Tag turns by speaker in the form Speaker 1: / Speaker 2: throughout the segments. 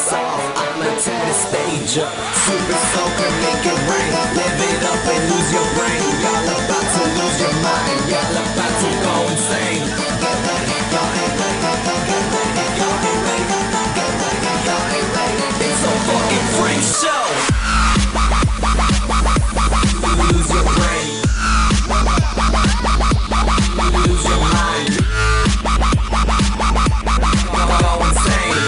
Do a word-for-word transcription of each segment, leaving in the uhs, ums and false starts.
Speaker 1: lights off, I'ma tear the stage up. Super soaker, make it rain. Live it up and lose your brain. Y'all about to lose your mind. Y'all about to go insane. Get ready, y'all ain't ready. Get ready, y'all ain't ready. Get ready, y'all ain't ready. It's a fucking freak show. Lose your brain. Lose your mind. Go insane.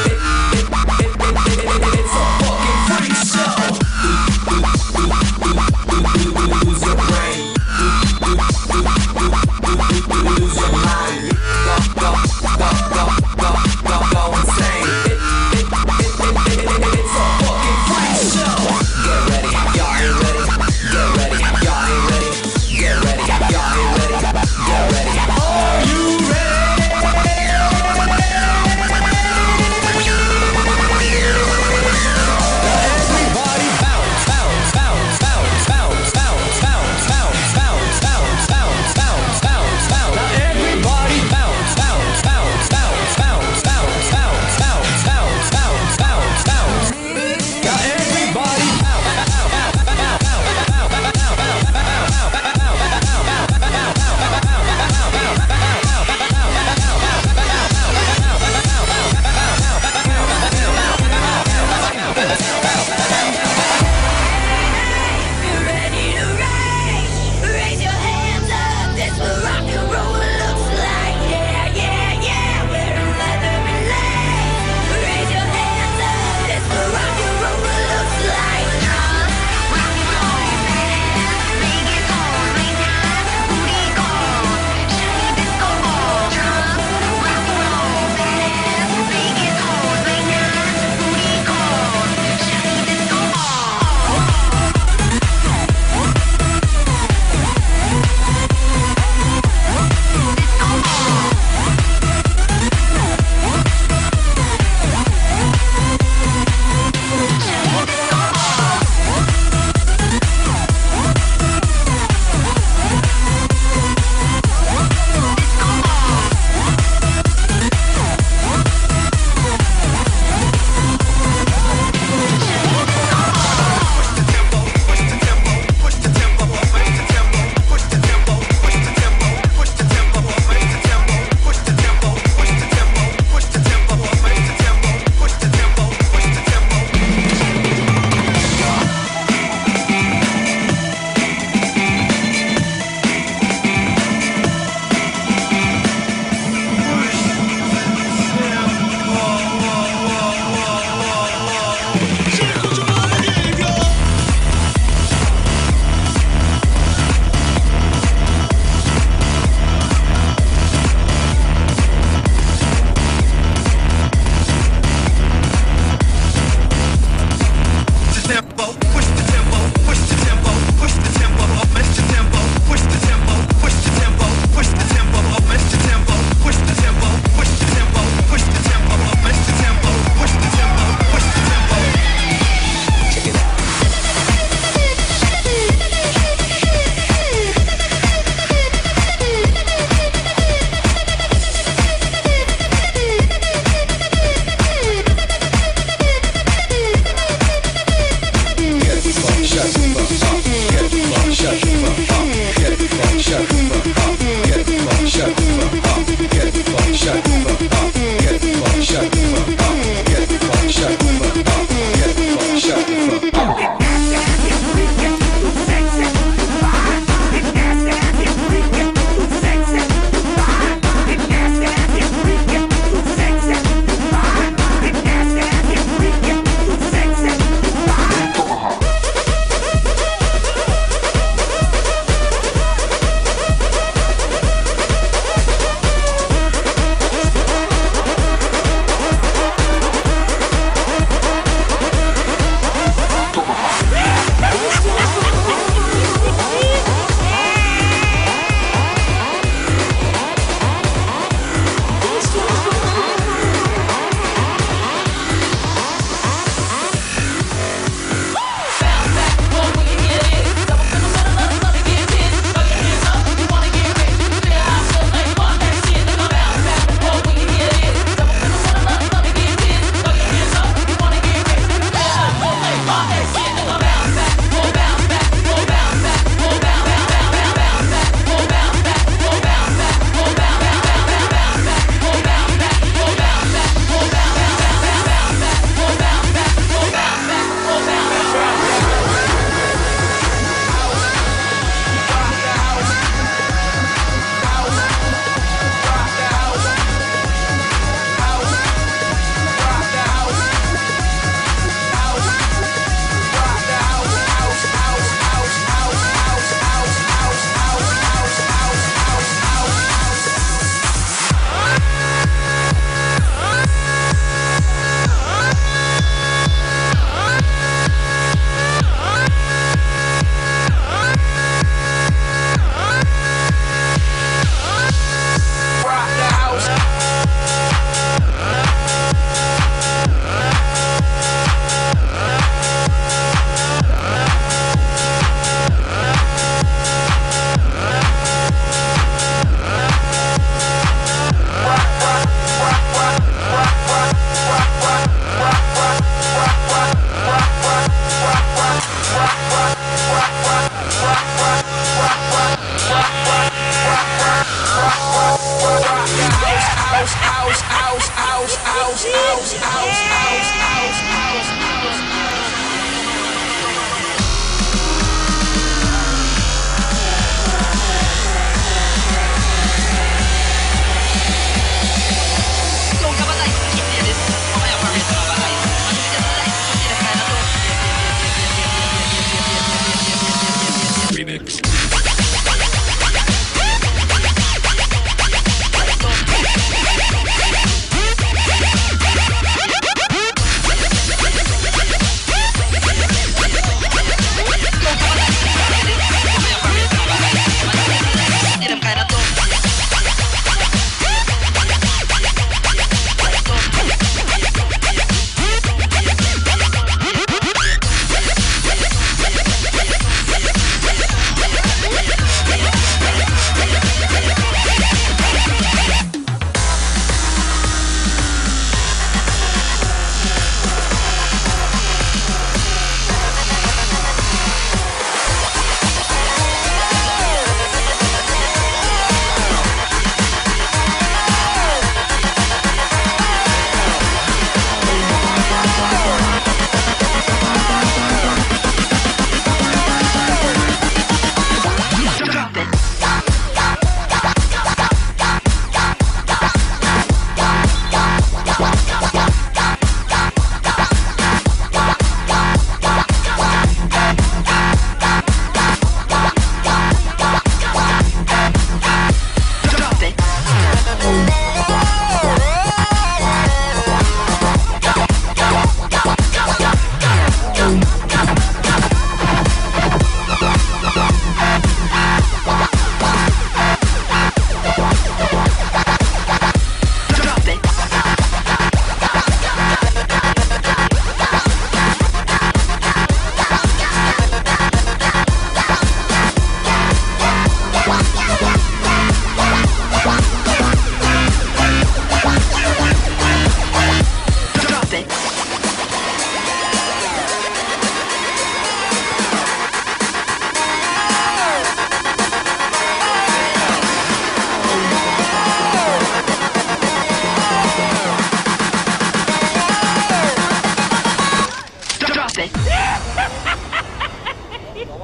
Speaker 1: It's a fucking freak show. Lose your brain. Lose your mind. Go, go, go, go, go, go, go insane. It's a fucking freak show. Get ready, y'all ain't ready. Get ready, y'all ain't ready. Get ready, y'all ain't ready. Get ready. Are you ready? Everybody bounce, bounce, bounce, bounce, bounce, bounce, bounce, bounce, bounce, bounce, bounce, bounce, bounce, bounce. Now everybody bounce, bounce, bounce, bounce, bounce, bounce, bounce, bounce, bounce, bounce, bounce, bounce. Now everybody
Speaker 2: You're ready to rage. Raise your hands up. That's what rock and roll looks like. Yeah, yeah, yeah. We're a leather and lace. Raise your hands up. That's what rock and roll looks like. Rock and roll, man. Bring it on right now. 우리 거 shine disco ball drop. Rock and roll, man. Bring it on right now. 우리 거 shine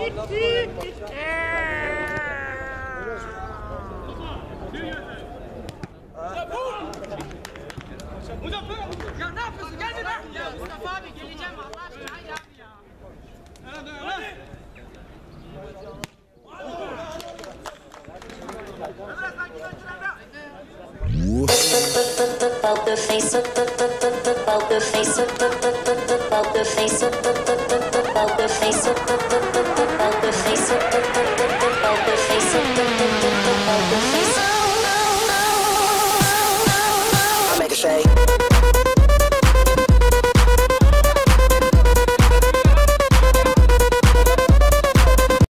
Speaker 3: Ya ne yapıyorsun? Gel bir bak. Ya Mustafa abi geleceğim Allah aşkına. Haydi abi ya. Hadi hadi.
Speaker 4: Poker face, poker face, poker face,